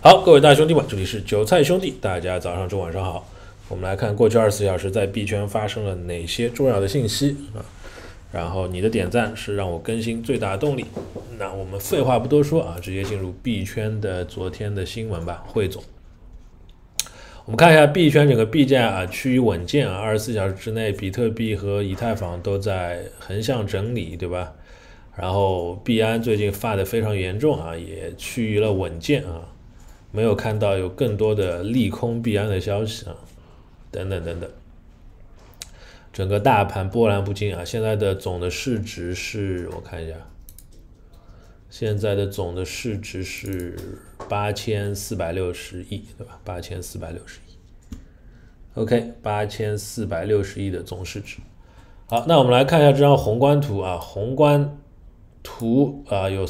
好，各位大兄弟们，这里是韭菜兄弟，大家早上、中午、晚上好。我们来看过去24小时在币圈发生了哪些重要的信息啊？然后你的点赞是让我更新最大的动力。那我们废话不多说啊，直接进入币圈的昨天的新闻吧。汇总，我们看一下币圈整个币价啊趋于稳健啊，24小时之内，比特币和以太坊都在横向整理，对吧？然后币安最近发的非常严重啊，也趋于了稳健啊。没有看到有更多的利空币安的消息啊，等等等等。整个大盘波澜不惊啊，现在的总的市值是，我看一下，现在的总的市值是8460亿，对吧？8460亿。OK，8460亿的总市值。好，那我们来看一下这张宏观图啊，宏观图啊有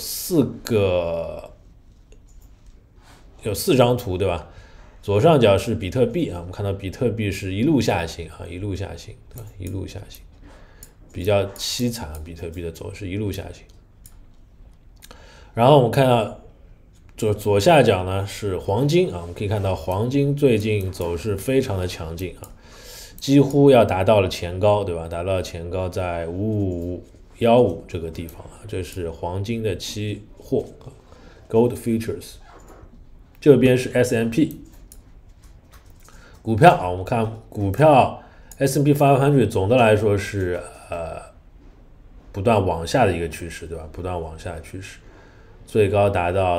4张图，对吧？左上角是比特币啊，我们看到比特币是一路下行啊，一路下行，对吧？一路下行，比较凄惨，比特币的走势一路下行。然后我们看到左下角呢是黄金啊，我们可以看到黄金最近走势非常的强劲啊，几乎要达到了前高，对吧？达到了前高在55515这个地方啊，这是黄金的期货 Gold Futures。这边是 S&P 股票啊，我们看股票 S&P 500总的来说是不断往下的一个趋势，对吧？不断往下的趋势，最高达到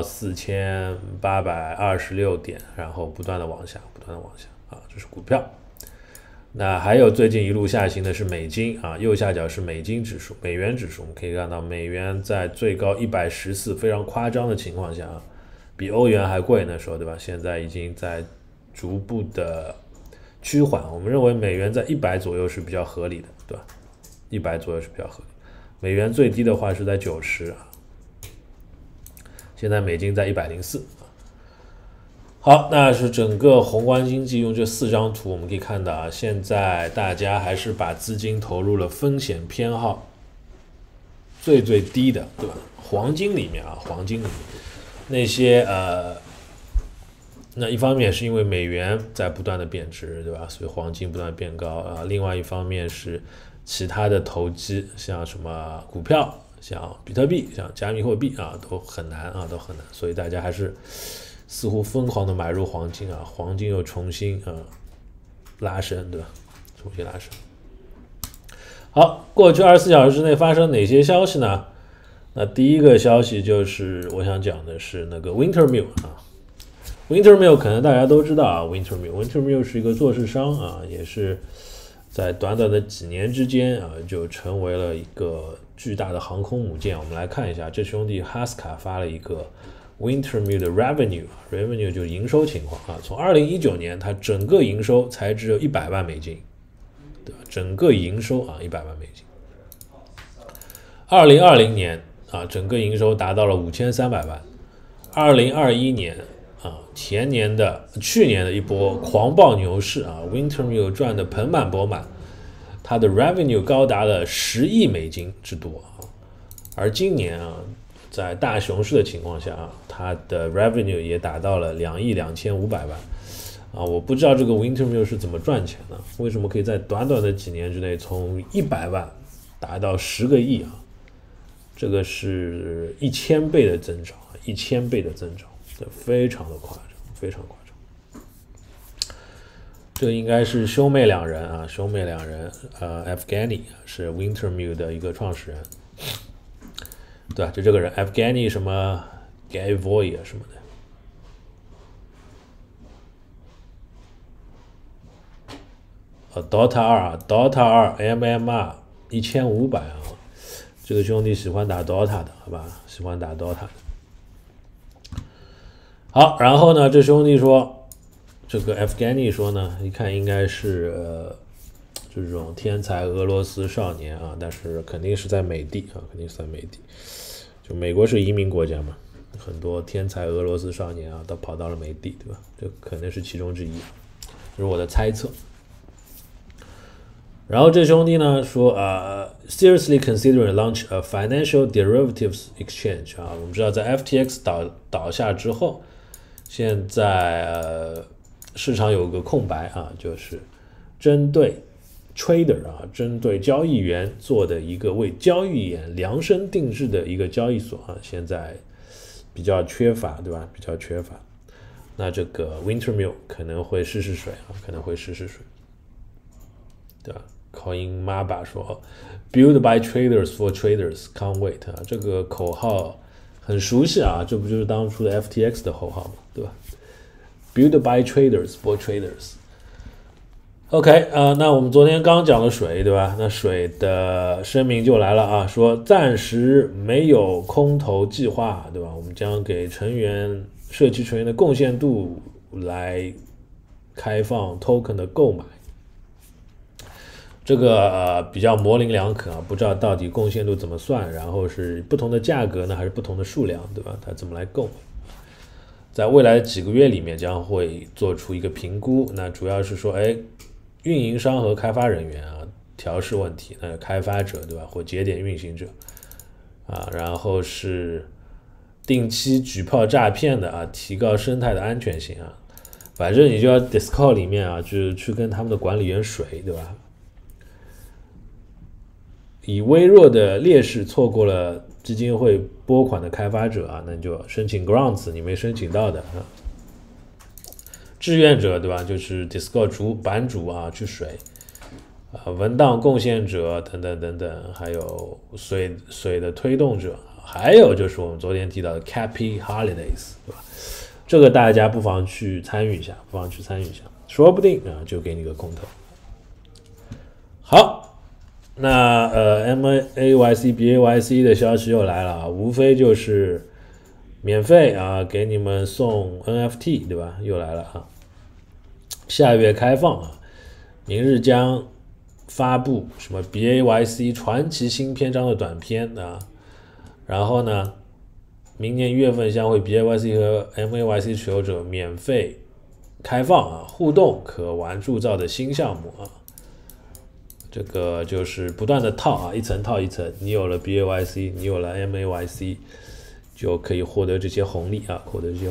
4826点，然后不断的往下啊，这是股票。那还有最近一路下行的是美金啊，右下角是美金指数、美元指数，我们可以看到美元在最高114非常夸张的情况下啊。比欧元还贵那时候，对吧？现在已经在逐步的趋缓，我们认为美元在100左右是比较合理的，对吧？100左右是比较合理。美元最低的话是在90啊，现在美金在104。好，那是整个宏观经济用这4张图，我们可以看到啊，现在大家还是把资金投入了风险偏好最低的，对吧？黄金里面啊，那些那一方面是因为美元在不断的贬值，对吧？所以黄金不断变高啊。另外一方面是其他的投机，像什么股票、像比特币、像加密货币啊，都很难。所以大家还是似乎疯狂的买入黄金啊，黄金又重新拉升，对吧？重新拉升。好，过去24小时之内发生哪些消息呢？那第一个消息就是我想讲的是那个 Wintermute 啊 ，Wintermute 可能大家都知道啊 ，Wintermute 是一个做市商啊，也是在短短的几年之间啊，就成为了一个巨大的航空母舰。我们来看一下，这兄弟哈斯卡发了一个 Wintermute 的 revenue 就是营收情况啊，从2019年它整个营收才只有100万美金，对吧？整个营收啊100万美金。2020年。啊，整个营收达到了5300万。2021年啊，去年的一波狂暴牛市啊 ，Wintermute 赚的盆满钵满，它的 revenue 高达了10亿美金之多啊。而今年啊，在大熊市的情况下啊，它的 revenue 也达到了2亿2500万啊。我不知道这个 Wintermute 是怎么赚钱的，为什么可以在短短的几年之内从100万达到10个亿啊？这个是1000倍的增长，1000倍的增长，这非常的夸张，非常夸张。这应该是兄妹两人啊，Evgeny 是 Wintermute 的一个创始人，对吧？就这个人 Evgeny 什么 Gavoy 什么的。Dota 2 MMR 1500啊。这个兄弟喜欢打 Dota 的，好吧？喜欢打 Dota 的。好，然后呢，这兄弟说，这个 Evgeny 说呢，一看应该是这种天才俄罗斯少年啊，但是肯定是在美帝啊，肯定是在美帝。就美国是移民国家嘛，很多天才俄罗斯少年啊，都跑到了美帝，对吧？这可能是其中之一，这是我的猜测。然后这兄弟呢说seriously considering launch a financial derivatives exchange 啊，我们知道在 FTX 倒下之后， 现在市场有个空白啊，就是针对 trader 啊，针对交易员做的一个为交易员量身定制的一个交易所啊，现在比较缺乏，对吧？比较缺乏。那这个 Wintermute 可能会试试水啊，可能会试试水，对吧 ？Coin Maba 说 ，Build by traders for traders, can't wait 啊，这个口号很熟悉啊，这不就是当初的 FTX 的口号嘛，对吧 ？Build by traders for traders。OK 那我们昨天刚讲了水，对吧？那水的声明就来了啊，说暂时没有空投计划，对吧？我们将给社区成员的贡献度来开放 token 的购买。这个比较模棱两可啊，不知道到底贡献度怎么算，然后是不同的价格呢，还是不同的数量，对吧？它怎么来购买？在未来几个月里面将会做出一个评估，那主要是说，运营商和开发人员啊，调试问题，那开发者对吧，或节点运行者啊，然后是定期举报诈骗的啊，提高生态的安全性啊，反正你就要 Discord 里面啊，就是去跟他们的管理员水，对吧？以微弱的劣势错过了基金会拨款的开发者啊，那你就申请 grants， 你没申请到的啊。志愿者对吧？就是 Discord 版主啊，去水啊，文档贡献者等等等等，还有水的推动者，还有就是我们昨天提到的 Cappy Holidays， 对吧？这个大家不妨去参与一下，说不定啊就给你个空投。好，那MAYC、BAYC 的消息又来了啊，无非就是免费啊，给你们送 NFT， 对吧？又来了啊。下月开放啊，明日将发布什么 BAYC 传奇新篇章的短片啊，然后呢，明年1月份将会 BAYC 和 MAYC 持有者免费开放啊，互动可玩铸造的新项目啊，这个就是不断的套啊，一层套一层，你有了 BAYC， 你有了 MAYC， 就可以获得这些红利啊，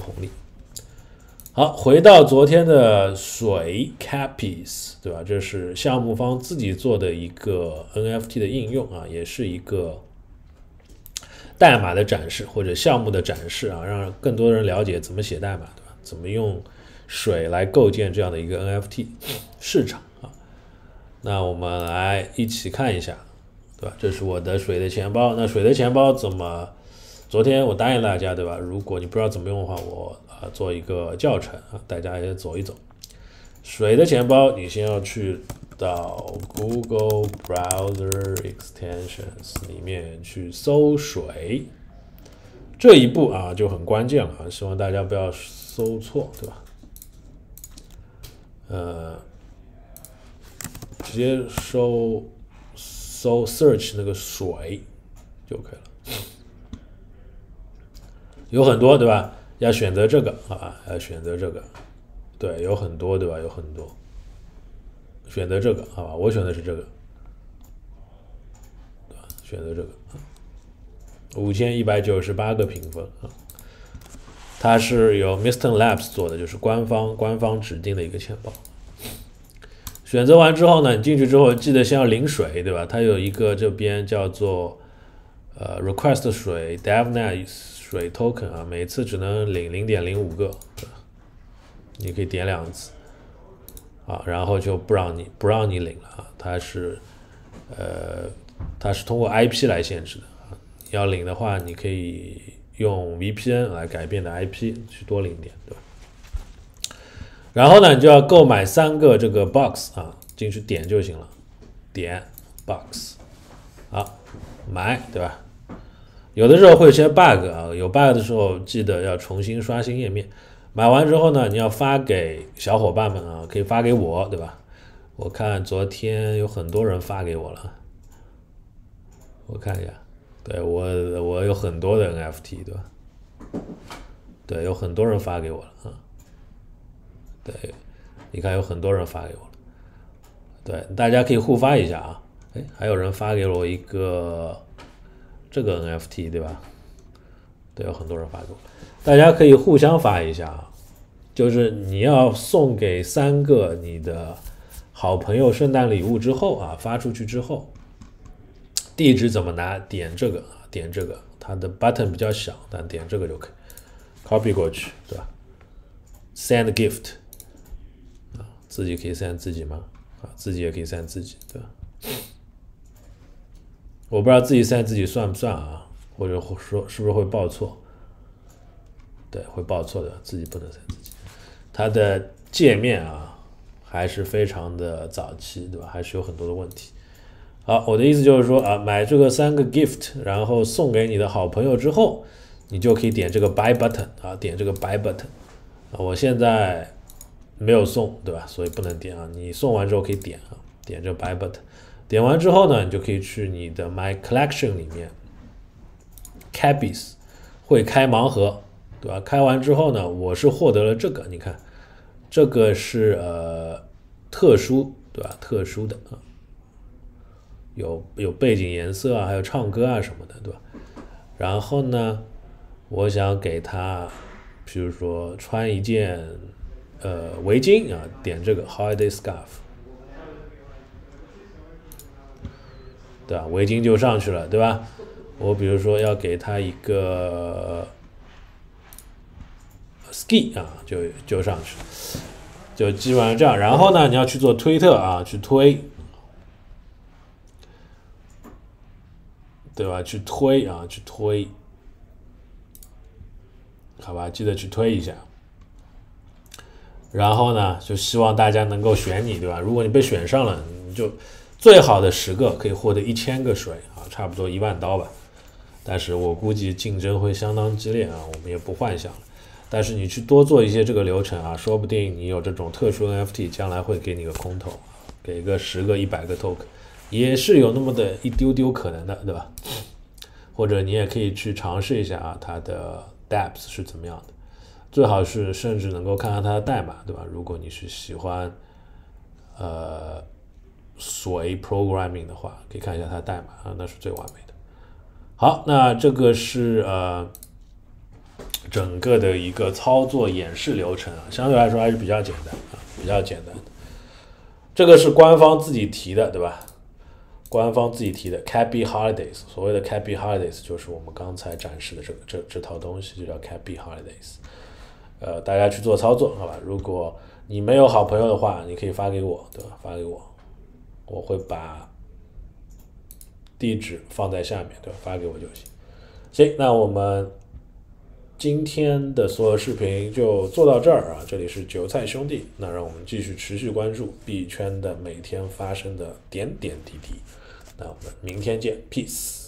好，回到昨天的水 Cappies， 对吧？这是项目方自己做的一个 NFT 的应用啊，也是一个代码的展示或者项目的展示啊，让更多人了解怎么写代码，对吧？怎么用水来构建这样的一个 NFT 市场啊？那我们来一起看一下，对吧？这是我的水的钱包，那水的钱包怎么？昨天我答应大家，对吧？如果你不知道怎么用的话，我做一个教程啊，大家也走一走。水的钱包，你先要去到 Google Browser Extensions 里面去搜水，这一步啊就很关键了啊，希望大家不要搜错，对吧？直接搜 search 那个水就可以了。有很多，对吧？要选择这个啊，要选择这个，对，有很多，对吧？有很多，选择这个，好吧？我选的是这个，对吧？选择这个，5198个评分啊，它是由 Mr. Labs 做的，就是官方指定的一个钱包。选择完之后呢，你进去之后记得先要领水，对吧？它有一个这边叫做request 水 DevNet 水 token 啊，每次只能领 0.05 个，你可以点2次啊，然后就不让你领了啊，它是通过 IP 来限制的啊，要领的话你可以用 VPN 来改变的 IP 去多领点，对吧？然后呢，你就要购买3个这个 box 啊，进去点就行了，点 box， 好，买，对吧？有的时候会有些 bug 啊，有 bug 的时候记得要重新刷新页面。买完之后呢，你要发给小伙伴们啊，可以发给我，对吧？我看昨天有很多人发给我了，我看一下，对，我有很多的 NFT， 对吧？对，有很多人发给我了啊。对，你看有很多人发给我了，对，大家可以互发一下啊。还有人发给了我一个这个 NFT， 对吧？对，有很多人发给我，大家可以互相发一下啊。 就是你要送给3个你的好朋友圣诞礼物之后啊，发出去之后，地址怎么拿？点这个，点这个，它的 button 比较小，但点这个就可以 copy 过去，对吧 ？Send gift 啊，自己可以 send 自己吗？啊，自己也可以 send 自己，对吧？我不知道自己 send 自己算不算啊，或者说是不是会报错？对，会报错的，自己不能 send 自己。它的界面啊，还是非常的早期，对吧？还是有很多的问题。好，我的意思就是说啊，买这个3个 gift， 然后送给你的好朋友之后，你就可以点这个 buy button 啊，点这个 buy button 啊。我现在没有送，对吧？所以不能点啊。你送完之后可以点啊，点这个 buy button。点完之后呢，你就可以去你的 My Collection 里面 Cabbies 会开盲盒，对吧？开完之后呢，我是获得了这个，你看，这个是特殊，对吧？特殊的啊，有背景颜色啊，还有唱歌啊什么的，对吧？然后呢，我想给他，比如说穿一件围巾啊，点这个 Holiday Scarf。对吧？围巾就上去了，对吧？我比如说要给他一个 ski 啊，就上去了，就基本上这样。然后呢，你要去做推特啊，去推，对吧？去推啊，去推，好吧，记得去推一下。然后呢，就希望大家能够选你，对吧？如果你被选上了，你就最好的10个可以获得1000个水啊，差不多10000刀吧。但是我估计竞争会相当激烈啊，我们也不幻想了。但是你去多做一些这个流程啊，说不定你有这种特殊 NFT， 将来会给你个空投，给个10个、100个 token， 也是有那么的一丢丢可能的，对吧？或者你也可以去尝试一下啊，它的 dApps 是怎么样的。最好是甚至能够看看它的代码，对吧？如果你是喜欢水 programming 的话，可以看一下它的代码啊，那是最完美的。好，那这个是整个的一个操作演示流程啊，相对来说还是比较简单啊，比较简单的。这个是官方自己提的，对吧？官方自己提的 Cabby Holidays， 所谓的 Cabby Holidays 就是我们刚才展示的这套东西，就叫 Cabby Holidays。大家去做操作，好吧？如果你没有好朋友的话，你可以发给我，对吧？发给我，我会把地址放在下面，对吧？发给我就行。行，那我们今天的所有视频就做到这儿啊！这里是韭菜兄弟，那让我们继续持续关注币圈的每天发生的点点滴滴。那我们明天见 ，peace。